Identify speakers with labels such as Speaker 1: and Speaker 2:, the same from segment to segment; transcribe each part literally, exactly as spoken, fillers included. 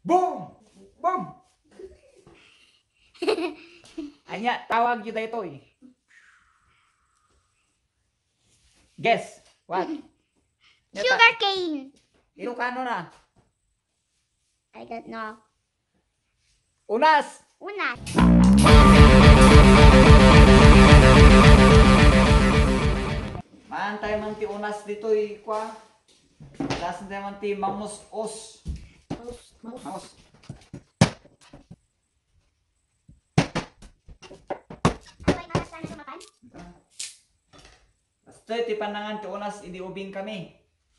Speaker 1: Boom! Boom! Anya, tawag yun ito eh. Guess. What? Nya, ta-
Speaker 2: Sugar cane.
Speaker 1: Ilocano na.
Speaker 2: I don't know.
Speaker 1: Unas!
Speaker 2: Una.
Speaker 1: Maantay man ti unas dito eh, kwa. Lasan tayo man ti mangus-os.
Speaker 2: Mouse. Mouse.
Speaker 1: Mangus.
Speaker 2: Sabay na sana sa makan.
Speaker 1: Basta ti panangan ti unas, idi ubing kami.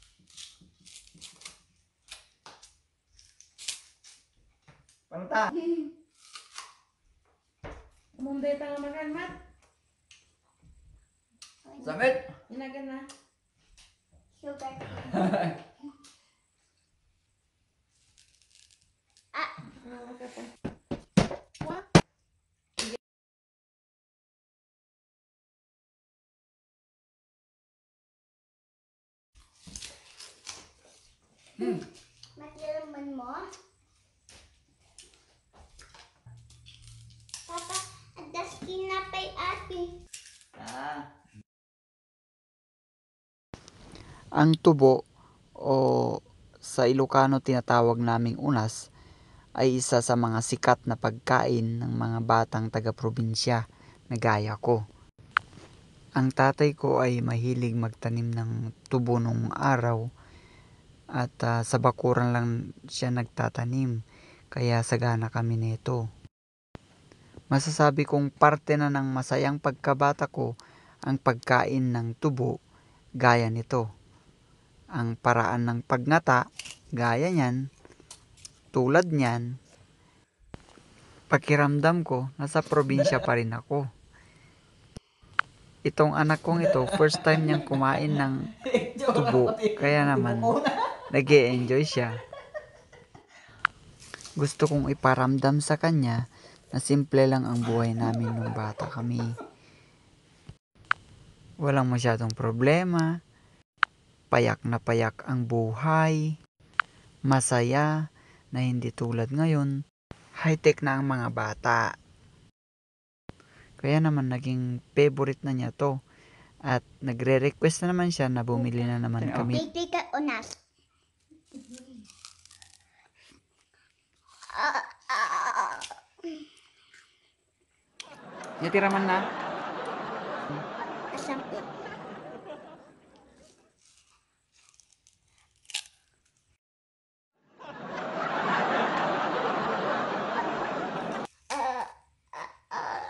Speaker 1: Panata.
Speaker 3: Munday pa nga makan, Mat.
Speaker 1: Samit.
Speaker 3: Inagan na.
Speaker 2: Sugar. Ah.
Speaker 3: Ah, okay pa.
Speaker 2: What?
Speaker 1: Hmm.
Speaker 2: Matiraman mo? Papa, adas kinapay ate.
Speaker 1: Ah. Ang tubo o sa Ilocano tinatawag naming unas ay isa sa mga sikat na pagkain ng mga batang taga-probinsya na gaya ko. Ang tatay ko ay mahilig magtanim ng tubo nung araw at uh, sa bakuran lang siya nagtatanim kaya sagana kami nito. Masasabi kong parte na ng masayang pagkabata ko ang pagkain ng tubo gaya nito. Ang paraan ng pagngata, gaya niyan, tulad niyan, pakiramdam ko, nasa probinsya pa rin ako. Itong anak kong ito, first time niyang kumain ng tubo, kaya naman, nag-e-enjoy siya. Gusto kong iparamdam sa kanya na simple lang ang buhay namin nung bata kami. Walang masyadong problema. Payak na payak ang buhay, masaya na hindi tulad ngayon, high-tech na ang mga bata. Kaya naman naging favorite na niya to at nagre-request na naman siya na bumili na naman kami.
Speaker 2: Titika unas. Ah, ah,
Speaker 1: Natira man na.
Speaker 2: asam. Ah, ah, ah.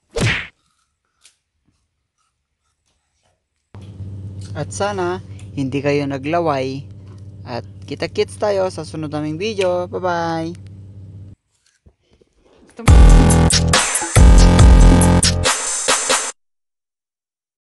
Speaker 1: At sana hindi kayo naglaway at kita-kits tayo sa sunod naming video. Bye-bye!